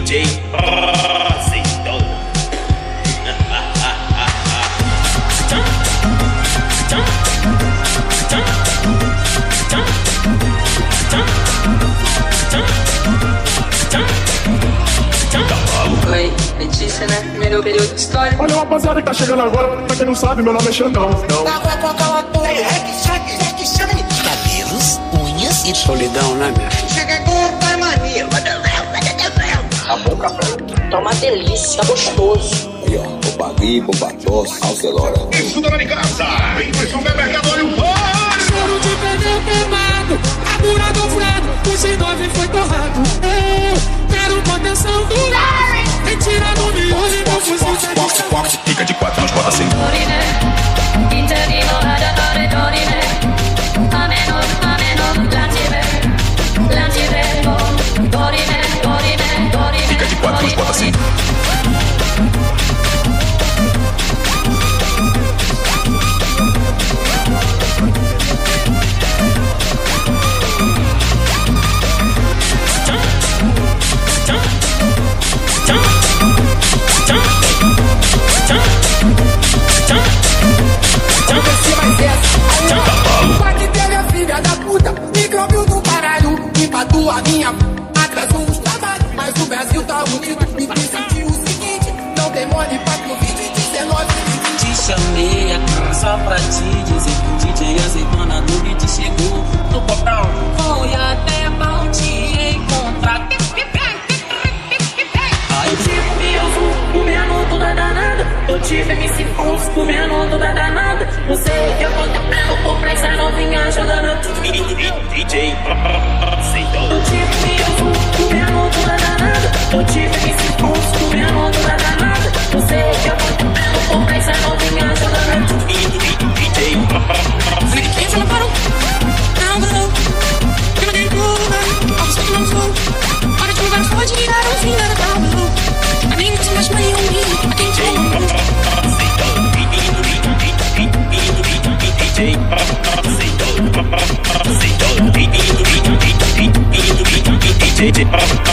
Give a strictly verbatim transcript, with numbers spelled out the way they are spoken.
J Aceitou. Oi, Letícia, né? Primeiro período de história. Olha o rapaziada que tá chegando agora. Pra quem não sabe, meu nome é Xandão. Cabelos, unhas e solidão, né, minha filha? Chega com a mania. A boca Tá uma delícia, gostoso. aí, ó. Bobagui, bobatos, calcelora. Isso, dona de casa. Vem pro supermercado, olha o pão. Choro de pneu queimado, carburador furado, o G nove foi torrado. Eu quero contenção durada. Retira no miolo e meu fuzil tá de Fica de quatro, mas bota assim. Fica de quatro, mas bota assim. Pode ter minha filha da puta, micróbio do baralho, empatu a minha, atrasou os trabalhos, mas o Brasil tá unido, me fiz sentir o seguinte, não demore pra covid dezenove. Te chamei aqui só pra te dizer que o D J Azeitona do beat chegou no portal. Foi até bom te encontrar. Eu tive meu vu, o minuto da danada. Eu tive M C Pulse, o minuto da danada. Não sei o que eu tô tentando por pra essa novinha jogando. D J Aceitou. Eu tive meu vu, o minuto da danada. Eu tive M C Pulse, o minuto da danada. Não sei o que eu tô tentando por pra essa novinha jogando. D J Falei que ela parou, não parou. Eu não tenho culpa, acho que não sou. Para de lugar, pode ligar o fim da calma. A minha se mais maria um dia, a quem te ama. D J Aceitou. Aceitou. D J